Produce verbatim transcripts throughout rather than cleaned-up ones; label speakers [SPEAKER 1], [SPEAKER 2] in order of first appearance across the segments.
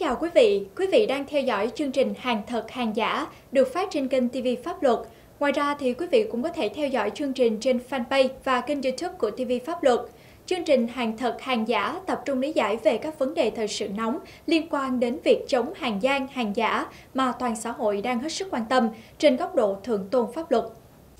[SPEAKER 1] chào quý vị, quý vị đang theo dõi chương trình Hàng thật hàng giả được phát trên kênh ti vi Pháp Luật. Ngoài ra thì quý vị cũng có thể theo dõi chương trình trên fanpage và kênh YouTube của ti vi Pháp Luật. Chương trình Hàng thật hàng giả tập trung lý giải về các vấn đề thời sự nóng liên quan đến việc chống hàng gian, hàng giả mà toàn xã hội đang hết sức quan tâm trên góc độ thượng tôn pháp luật.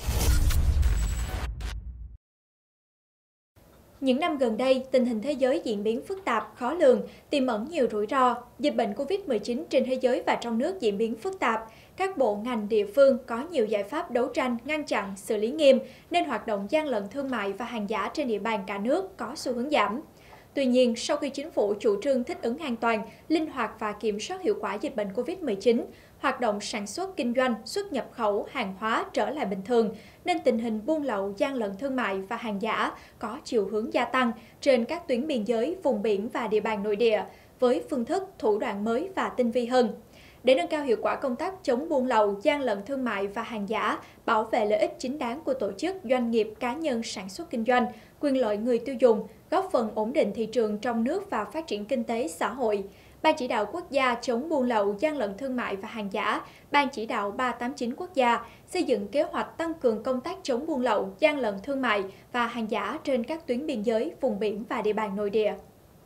[SPEAKER 1] Những năm gần đây, tình hình thế giới diễn biến phức tạp, khó lường, tiềm ẩn nhiều rủi ro. Dịch bệnh Covid mười chín trên thế giới và trong nước diễn biến phức tạp. Các bộ ngành địa phương có nhiều giải pháp đấu tranh, ngăn chặn, xử lý nghiêm, nên hoạt động gian lận thương mại và hàng giả trên địa bàn cả nước có xu hướng giảm. Tuy nhiên, sau khi chính phủ chủ trương thích ứng an toàn, linh hoạt và kiểm soát hiệu quả dịch bệnh Covid mười chín, hoạt động sản xuất, kinh doanh, xuất nhập khẩu, hàng hóa trở lại bình thường, nên tình hình buôn lậu, gian lận thương mại và hàng giả có chiều hướng gia tăng trên các tuyến biên giới, vùng biển và địa bàn nội địa, với phương thức, thủ đoạn mới và tinh vi hơn. Để nâng cao hiệu quả công tác chống buôn lậu, gian lận thương mại và hàng giả, bảo vệ lợi ích chính đáng của tổ chức, doanh nghiệp, cá nhân sản xuất kinh doanh, quyền lợi người tiêu dùng, góp phần ổn định thị trường trong nước và phát triển kinh tế xã hội, Ban Chỉ đạo Quốc gia chống buôn lậu, gian lận thương mại và hàng giả, Ban Chỉ đạo ba tám chín quốc gia xây dựng kế hoạch tăng cường công tác chống buôn lậu, gian lận thương mại và hàng giả trên các tuyến biên giới, vùng biển và địa bàn nội địa.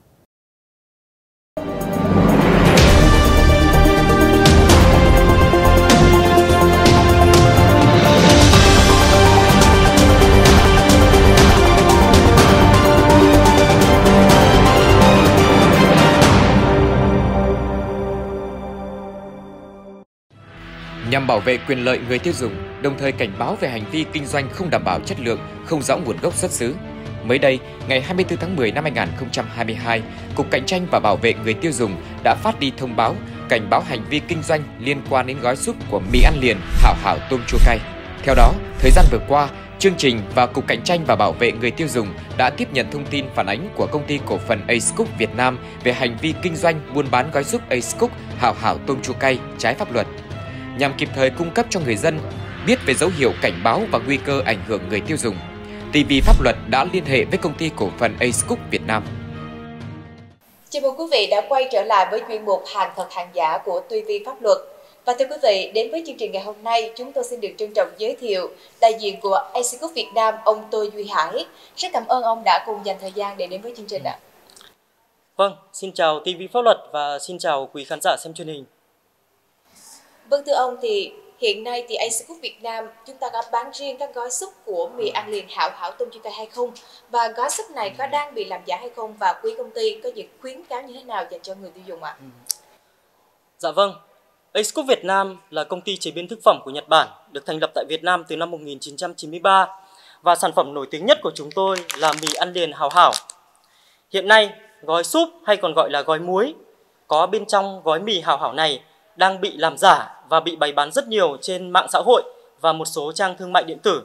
[SPEAKER 2] Nhằm bảo vệ quyền lợi người tiêu dùng, đồng thời cảnh báo về hành vi kinh doanh không đảm bảo chất lượng, không rõ nguồn gốc xuất xứ. Mới đây, ngày hai mươi tư tháng mười năm hai nghìn không trăm hai mươi hai, Cục Cạnh tranh và Bảo vệ người tiêu dùng đã phát đi thông báo cảnh báo hành vi kinh doanh liên quan đến gói súp của mì ăn liền Hảo Hảo tôm chua cay. Theo đó, thời gian vừa qua, chương trình và Cục Cạnh tranh và Bảo vệ người tiêu dùng đã tiếp nhận thông tin phản ánh của công ty cổ phần Ace Cook Việt Nam về hành vi kinh doanh buôn bán gói súp Ace Cook Hảo Hảo tôm chua cay trái pháp luật. Nhằm kịp thời cung cấp cho người dân biết về dấu hiệu cảnh báo và nguy cơ ảnh hưởng người tiêu dùng, ti vi Pháp Luật đã liên hệ với công ty cổ phần Ace Cook Việt Nam.
[SPEAKER 3] Chào mừng quý vị đã quay trở lại với chuyên mục Hàng thật hàng giả của ti vi Pháp Luật. Và thưa quý vị, đến với chương trình ngày hôm nay, chúng tôi xin được trân trọng giới thiệu đại diện của Ace Cook Việt Nam, ông Tô Duy Hải. Rất cảm ơn ông đã cùng dành thời gian để đến với chương trình ạ.
[SPEAKER 4] Vâng, xin chào ti vi Pháp Luật và xin chào quý khán giả xem truyền hình.
[SPEAKER 3] Vâng, thưa ông, thì hiện nay thì Ace Cook Việt Nam chúng ta có bán riêng các gói súp của mì ăn liền Hảo Hảo tôm chua cay hay không? Và gói súp này có đang bị làm giả hay không? Và quý công ty có những khuyến cáo như thế nào dành cho người tiêu dùng ạ?
[SPEAKER 4] Dạ vâng, Ace Cook Việt Nam là công ty chế biến thực phẩm của Nhật Bản, được thành lập tại Việt Nam từ năm một nghìn chín trăm chín mươi ba. Và sản phẩm nổi tiếng nhất của chúng tôi là mì ăn liền Hảo Hảo. Hiện nay, gói súp hay còn gọi là gói muối có bên trong gói mì Hảo Hảo này đang bị làm giả và bị bày bán rất nhiều trên mạng xã hội và một số trang thương mại điện tử.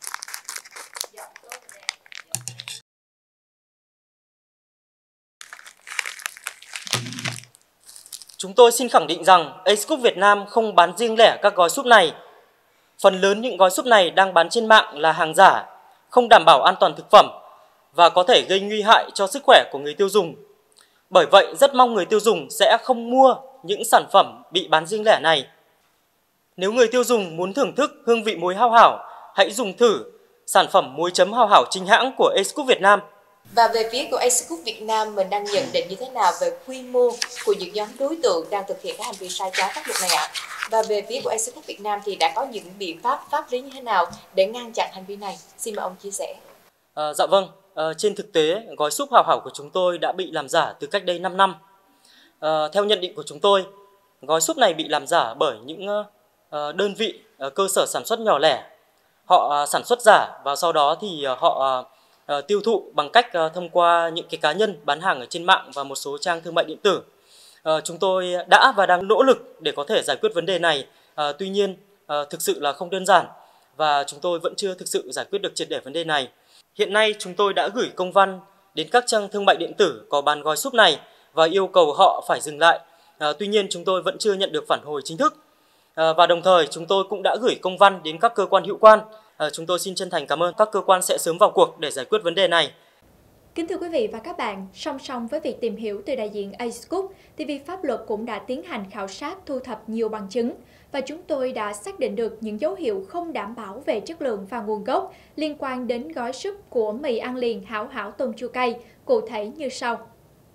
[SPEAKER 4] Chúng tôi xin khẳng định rằng Ace Cook Việt Nam không bán riêng lẻ các gói súp này. Phần lớn những gói súp này đang bán trên mạng là hàng giả, không đảm bảo an toàn thực phẩm và có thể gây nguy hại cho sức khỏe của người tiêu dùng. Bởi vậy, rất mong người tiêu dùng sẽ không mua những sản phẩm bị bán riêng lẻ này. Nếu người tiêu dùng muốn thưởng thức hương vị muối Hảo Hảo, hãy dùng thử sản phẩm muối chấm Hảo Hảo chính hãng của Ace Cook Việt Nam.
[SPEAKER 3] Và về phía của Ace Cook Việt Nam, mình đang nhận định như thế nào về quy mô của những nhóm đối tượng đang thực hiện các hành vi sai trái pháp luật này ạ? Và về phía của Ace Cook Việt Nam thì đã có những biện pháp pháp lý như thế nào để ngăn chặn hành vi này? Xin mời ông chia sẻ.
[SPEAKER 4] À, dạ vâng, à, trên thực tế, gói súp Hảo Hảo của chúng tôi đã bị làm giả từ cách đây năm năm. À, theo nhận định của chúng tôi, gói súp này bị làm giả bởi những uh, đơn vị, uh, cơ sở sản xuất nhỏ lẻ. Họ uh, sản xuất giả và sau đó thì uh, họ uh, uh, tiêu thụ bằng cách uh, thông qua những cái cá nhân bán hàng ở trên mạng và một số trang thương mại điện tử. Uh, chúng tôi đã và đang nỗ lực để có thể giải quyết vấn đề này. Uh, tuy nhiên, uh, thực sự là không đơn giản và chúng tôi vẫn chưa thực sự giải quyết được triệt để vấn đề này. Hiện nay chúng tôi đã gửi công văn đến các trang thương mại điện tử có bán gói súp này và yêu cầu họ phải dừng lại. À, tuy nhiên chúng tôi vẫn chưa nhận được phản hồi chính thức. À, và đồng thời chúng tôi cũng đã gửi công văn đến các cơ quan hữu quan. À, chúng tôi xin chân thành cảm ơn các cơ quan sẽ sớm vào cuộc để giải quyết vấn đề này.
[SPEAKER 1] Kính thưa quý vị và các bạn, song song với việc tìm hiểu từ đại diện A-Scoop, ti vi Pháp luật cũng đã tiến hành khảo sát thu thập nhiều bằng chứng và chúng tôi đã xác định được những dấu hiệu không đảm bảo về chất lượng và nguồn gốc liên quan đến gói súp của mì ăn liền Hảo Hảo tôm chua cay, cụ thể như sau.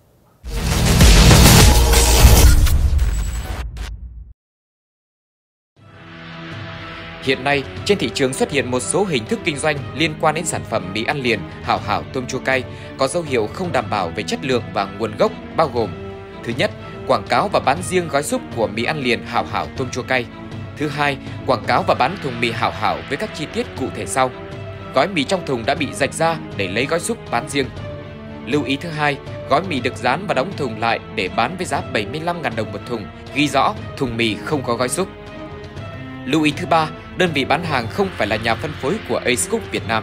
[SPEAKER 2] Hiện nay, trên thị trường xuất hiện một số hình thức kinh doanh liên quan đến sản phẩm mì ăn liền Hảo Hảo tôm chua cay có dấu hiệu không đảm bảo về chất lượng và nguồn gốc, bao gồm: thứ nhất, quảng cáo và bán riêng gói súp của mì ăn liền Hảo Hảo tôm chua cay. Thứ hai, quảng cáo và bán thùng mì Hảo Hảo với các chi tiết cụ thể sau: gói mì trong thùng đã bị rạch ra để lấy gói súp bán riêng. Lưu ý thứ hai, gói mì được dán và đóng thùng lại để bán với giá bảy mươi lăm nghìn đồng một thùng, ghi rõ thùng mì không có gói súp. Lưu ý thứ ba, đơn vị bán hàng không phải là nhà phân phối của A-Scoop Việt Nam.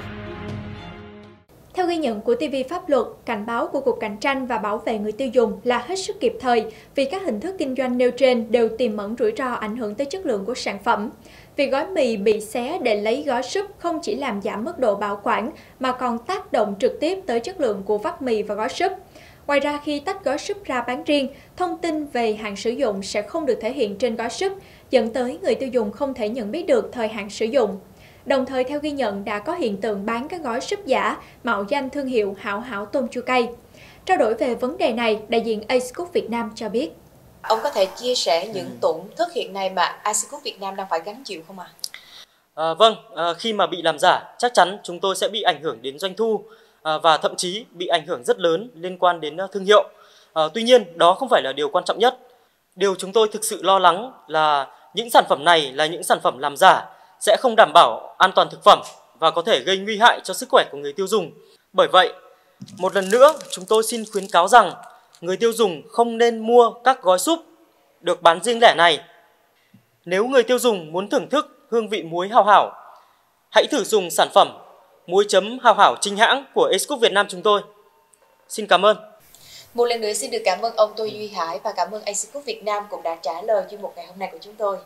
[SPEAKER 1] Theo ghi nhận của ti vi Pháp luật, cảnh báo của Cục Cạnh tranh và Bảo vệ người tiêu dùng là hết sức kịp thời vì các hình thức kinh doanh nêu trên đều tiềm ẩn rủi ro ảnh hưởng tới chất lượng của sản phẩm. Việc gói mì bị xé để lấy gói súp không chỉ làm giảm mức độ bảo quản mà còn tác động trực tiếp tới chất lượng của vắt mì và gói súp. Ngoài ra, khi tách gói súp ra bán riêng, thông tin về hạn sử dụng sẽ không được thể hiện trên gói súp, dẫn tới người tiêu dùng không thể nhận biết được thời hạn sử dụng. Đồng thời, theo ghi nhận, đã có hiện tượng bán các gói súp giả mạo danh thương hiệu Hảo Hảo tôm chua cay. Trao đổi về vấn đề này, đại diện A-Scoop Việt Nam cho biết.
[SPEAKER 3] Ông có thể chia sẻ những tổn thất hiện nay mà A-Scoop Việt Nam đang phải gánh chịu không ạ? À?
[SPEAKER 4] À, vâng, à, khi mà bị làm giả, chắc chắn chúng tôi sẽ bị ảnh hưởng đến doanh thu à, và thậm chí bị ảnh hưởng rất lớn liên quan đến thương hiệu. À, tuy nhiên, đó không phải là điều quan trọng nhất. Điều chúng tôi thực sự lo lắng là những sản phẩm này là những sản phẩm làm giả, sẽ không đảm bảo an toàn thực phẩm và có thể gây nguy hại cho sức khỏe của người tiêu dùng. Bởi vậy, một lần nữa chúng tôi xin khuyến cáo rằng người tiêu dùng không nên mua các gói súp được bán riêng lẻ này. Nếu người tiêu dùng muốn thưởng thức hương vị muối Hảo Hảo, hãy thử dùng sản phẩm muối chấm Hảo Hảo chính hãng của A-Scoop Việt Nam chúng tôi. Xin cảm ơn.
[SPEAKER 3] Một lần nữa xin được cảm ơn ông Tô Duy Hải và cảm ơn A-Scoop Việt Nam cũng đã trả lời chuyên mục ngày hôm nay của chúng tôi.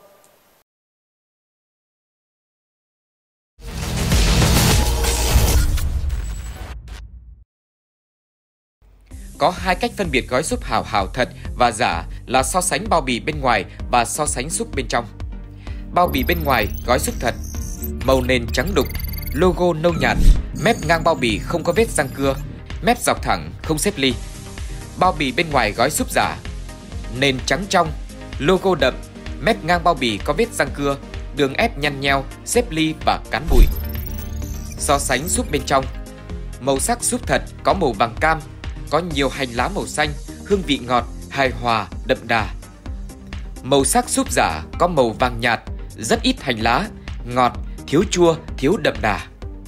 [SPEAKER 2] Có hai cách phân biệt gói súp Hảo Hảo thật và giả là so sánh bao bì bên ngoài và so sánh súp bên trong. Bao bì bên ngoài gói súp thật, màu nền trắng đục, logo nâu nhạt, mép ngang bao bì không có vết răng cưa, mép dọc thẳng không xếp ly. Bao bì bên ngoài gói súp giả, nền trắng trong, logo đậm, mép ngang bao bì có vết răng cưa, đường ép nhăn nheo, xếp ly và cán bụi. So sánh súp bên trong, màu sắc súp thật có màu vàng cam, có nhiều hành lá màu xanh, hương vị ngọt, hài hòa, đậm đà. Màu sắc súp giả có màu vàng nhạt, rất ít hành lá, ngọt, thiếu chua, thiếu đậm đà.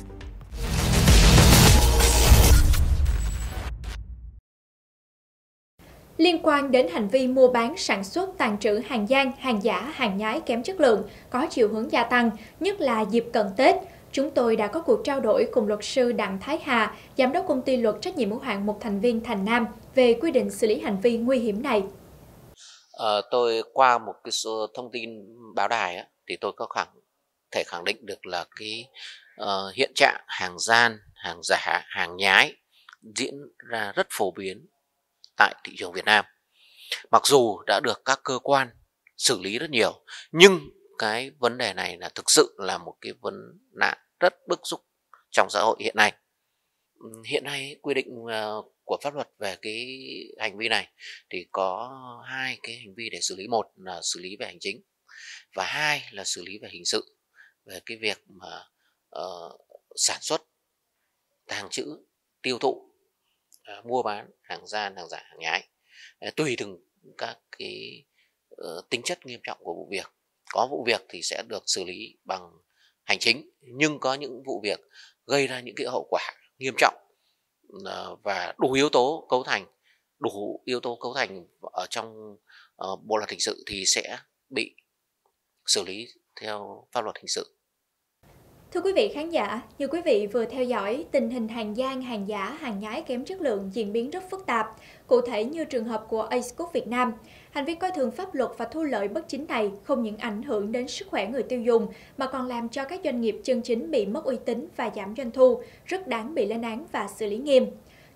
[SPEAKER 1] Liên quan đến hành vi mua bán, sản xuất, tàng trữ hàng gian, hàng giả, hàng nhái kém chất lượng có chiều hướng gia tăng, nhất là dịp cận Tết, chúng tôi đã có cuộc trao đổi cùng luật sư Đặng Thái Hà, giám đốc công ty luật trách nhiệm hữu hạn một thành viên Thành Nam về quy định xử lý hành vi nguy hiểm này.
[SPEAKER 5] Ờ, tôi qua một cái số thông tin báo đài á, thì tôi có khẳng thể khẳng định được là cái uh, hiện trạng hàng gian, hàng giả, hàng nhái diễn ra rất phổ biến tại thị trường Việt Nam. Mặc dù đã được các cơ quan xử lý rất nhiều, nhưng cái vấn đề này là thực sự là một cái vấn nạn rất bức xúc trong xã hội hiện nay. Hiện nay quy định uh, của pháp luật về cái hành vi này thì có hai cái hành vi để xử lý. Một là xử lý về hành chính và hai là xử lý về hình sự, về cái việc mà uh, sản xuất, tàng trữ, tiêu thụ, uh, mua bán hàng gian, hàng giả, hàng nhái, uh, tùy từng các cái uh, tính chất nghiêm trọng của vụ việc. Có vụ việc thì sẽ được xử lý bằng hành chính, nhưng có những vụ việc gây ra những cái hậu quả nghiêm trọng và đủ yếu tố cấu thành, đủ yếu tố cấu thành ở trong uh, bộ luật hình sự thì sẽ bị xử lý theo pháp luật hình sự.
[SPEAKER 1] Thưa quý vị khán giả, như quý vị vừa theo dõi, tình hình hàng gian, hàng giả, hàng nhái kém chất lượng diễn biến rất phức tạp. Cụ thể như trường hợp của A-Scoop Việt Nam, hành vi coi thường pháp luật và thu lợi bất chính này không những ảnh hưởng đến sức khỏe người tiêu dùng mà còn làm cho các doanh nghiệp chân chính bị mất uy tín và giảm doanh thu, rất đáng bị lên án và xử lý nghiêm.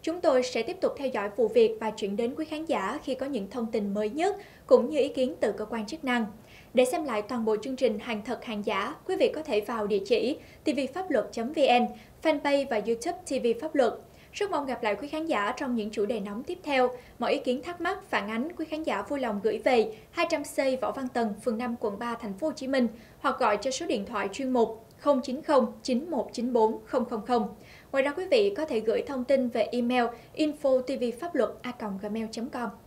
[SPEAKER 1] Chúng tôi sẽ tiếp tục theo dõi vụ việc và chuyển đến quý khán giả khi có những thông tin mới nhất cũng như ý kiến từ cơ quan chức năng. Để xem lại toàn bộ chương trình Hàng thật hàng giả, quý vị có thể vào địa chỉ t v pháp luật chấm v n, fanpage và YouTube ti vi Pháp luật. Rất mong gặp lại quý khán giả trong những chủ đề nóng tiếp theo. Mọi ý kiến thắc mắc, phản ánh quý khán giả vui lòng gửi về hai trăm C Võ Văn Tần, phường năm, quận ba, thành phố Hồ Chí Minh hoặc gọi cho số điện thoại chuyên mục không chín không chín một chín bốn không không không. Ngoài ra quý vị có thể gửi thông tin về email info t v pháp luật a còng gmail chấm com.